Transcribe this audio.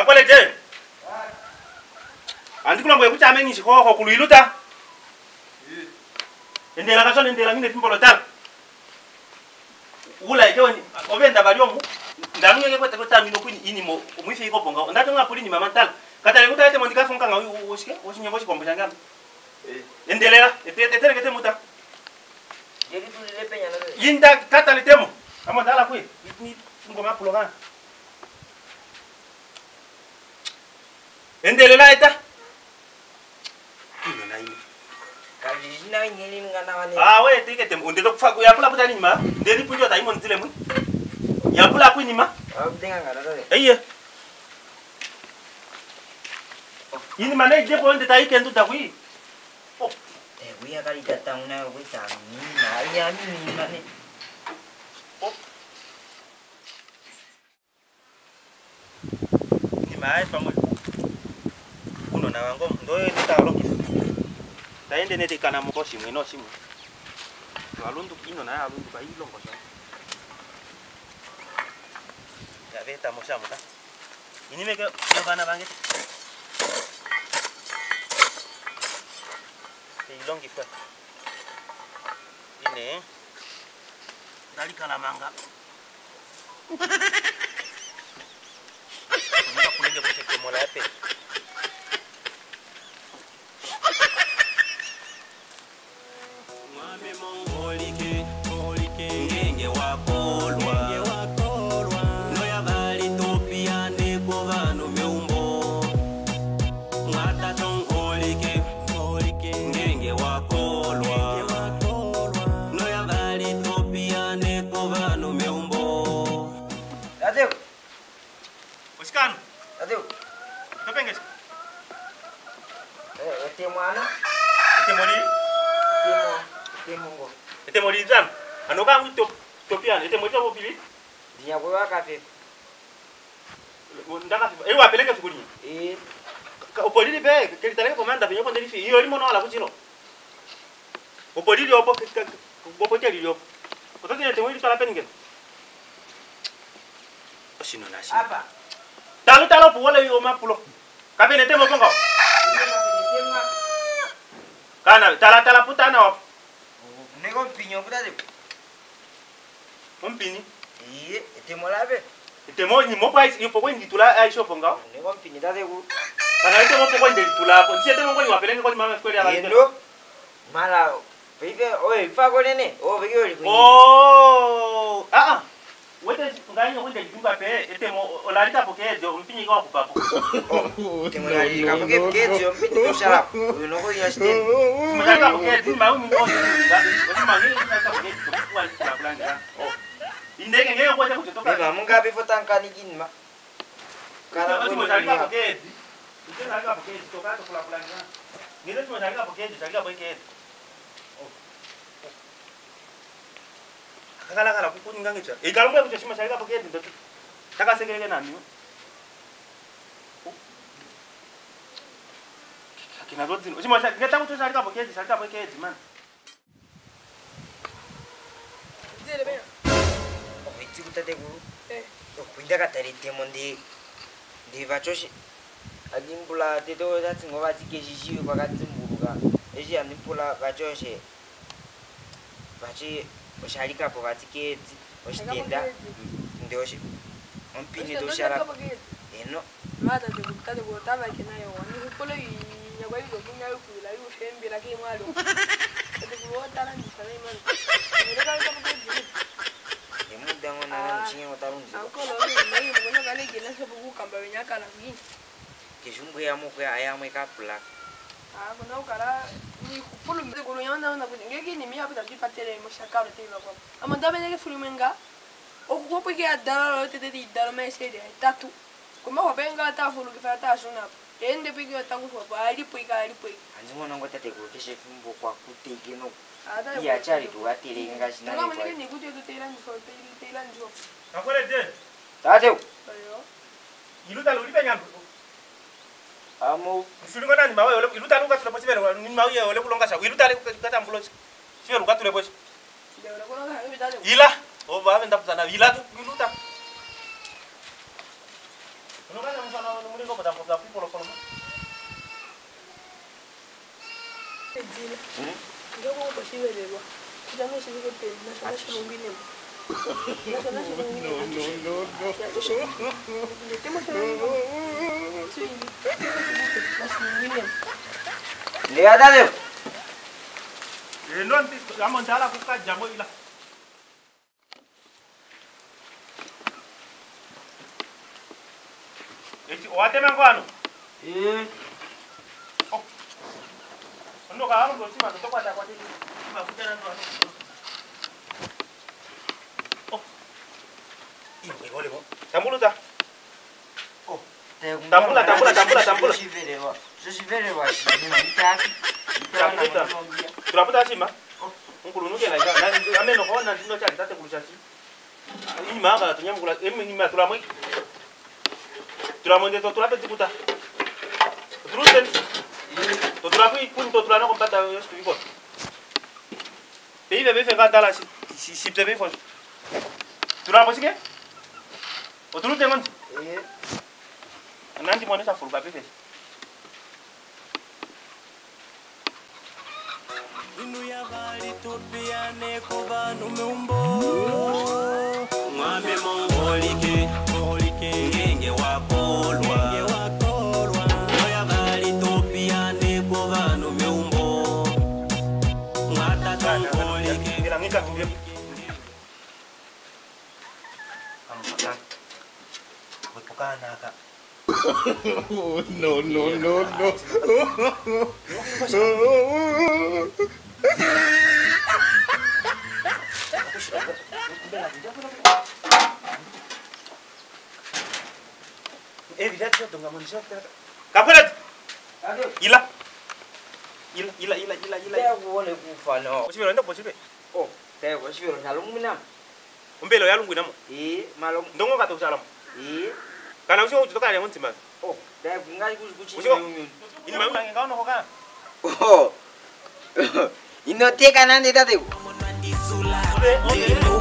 Akwele je. Andikula mwe kuchame ngishi ho kuluiluta. Ndela kasho ndela ngine timbolo tal. Ula ikewani obenda balyomu. Ndamunye kwete kotamino kwini inimo mwifi iko bonga. Ndato ngapuli ni mama tal. Katale kutayete mondika funka nga woshike woshinye boshi kombo jangam. Ndelela etere kete muta. Jadi tu le penya na. Yinda katale temo. Amo dala kwi. Ni ngoma puloga. Ndelela eta. Ino na ino. Kali na ngeli ngana wani. Ah we tike temo ndelo kufa ya pula puta ni ma. Ndeli punjo ta imo ntile mu. Ya pula kwini ma. Denga ngana dole. Eye. Ini mana ide po ndeta ikendu ta kwi. Wia kali datang na wita na ya ni mane. Ni mai pamoja. Uno na wango ndo nitalo. Taende neti kana mkoshi mwino simu. Alundu ino na alundu ka ilo ngosa. Ya veta mosha muta. Ini meke yobana bangeti. Ilongi kwa ini dari kalamanga kuninga kuninga bose kemola yape mwame mongolike ngenge wakolwa noya bali topia ne kovano meumbo mwata tongolike ngenge wakolwa no ya bali topia ne kovano meumbo Adeu. Oskano Adeu. topenges Ete mwana. temori Temongo. temori zan anoka ngito topia temori to bili Dia bwa kafe. ndaka ewa peleke fukuni opolili be kelitale komanda benyo kondeli fi iyo limo no ala kuchino opolili opo opo teli yo ototine temori to la peningen osino nasi Apa? talo puwala yo mapulo kabene temo kongo kana tala putana op Nego pinyo puta de. ompini Ete molabe. temo ni mo pais yo poko nditula aisho ponga Nego pinyo da de gu. kana temo poko nditula po si temo ko ni wapelenge ko mama kweli ala Endo. Mala. Peife, oe, fa ko nene. O vegi ori ko. Oh, wete ngani ko nditula pe temo olalita poke do mpini ko kupapo Temo la ka ko ke dio pinyo shala. Uno ko ya sten. Mala poke di mau mi ko ni mangi ka poke ko wal la blanga indege ngeke ko te kutoka Beba munga be fotanka ni kinma. Kala Kala ko mo tali ka poke ite la ka poke to ka to la blanga ni le mo tali ka poke tali ka poke kala ku ninga ngecha e galombe ku chima tali ka poke ndo taka sekeke nani kina zote chima ngeta ku tali ka poke man Zile bem. Itikuta de gu. Kuinda ka tari temo de vachoshi. Adimpula de do da tingo ba tikejishi ba ka timburuga. Eji animpula vachoshi. Vachi osharika po vatiketi ostenda. Ndoshi. Ompini do shara. Eno. Mata de buta de bota ba kina yo. Ni kolo yi nyagwa yi go bunya yo kula yo fembi la ke malo. De bota na ni sale man. Ni ka ka buta de. Dango na mchinga ngotarunzi. Ankolo ni mai mwana kale kina se buku kamba nyaka na ngi. Kishumbu ya mukwe ayamwe kapula. Kuna ukara ni kupulu mde gulu yanda na ngeki ni miya buta dipatele mo shakaro te lo kwa. Amanda bene ke fulumenga. O ko po ke adara lo te di daro me se de tatu. Kuma ko benga ta fulu ke fata suna. Ende pigi ta ku ko ali po ka ali po. Anzimo nango tate ko keshe fumbo kwa kuteke no. Iya chari tu atire ngashi na Nga mwenye ni kuti tutela njo tutela njo. akwele je Tateu. Ayo. iluta lo lipe nyandu Amo Filingo nani mawe ole iluta luka tule posi bere ni mawe ole kulonga sa iluta le kata mbulo sio luka tule posi Ndio kuna kama hivi dada. ila o ba venda putana ila tu iluta unaona mfano bingo pada ko polo polo. Edile. Ngoko bashibelelwa. Kujamwe shibiko tena nasho shilungine. Lihat aja. Nanti kamu jalan aku kan jamu ilah. Eti wate mangwano. Oh. Ndo kamu ndo sima ndo kwata kwati. Makutana ndo. Oh. Iwe wole bo. Tambuluta. Oh. Tambula. Je suis venu voir. Turaputa sima. Nkulunuke la jana. Ameno ko na ndo chali tate kuluchachi. Ini maga tunyamukula emi ma turamwe. Turamwe ndo turape tikuta. Turusen. Turapi kun turana kompata yostu biko. Pei bebe fenga dala si bebe fo. Turapo sike? O turute ngon. Nanti mo nesa furba bebe. Inu ya bali topiane ko banu meumbo ngame mongolike ngenge wakolwa ya bali topiane ko banu meumbo ngata tongolike Ngika kibye. Amaka. Wepukana aka. no Evidente tunga manusia. Kapalat. Ila. Dia boleh kufano. Posibel ndo posibel. Oh, dia posibel nyalung minam. Umbelo ya lungu namo. Malung. Ndongo kato salam. Kana usho utoka ya muntima. Oh, dia ngai kuchi. Ini mau nang ngao no hoka. Oh. Ino teka nande tadi. Mwana ndisula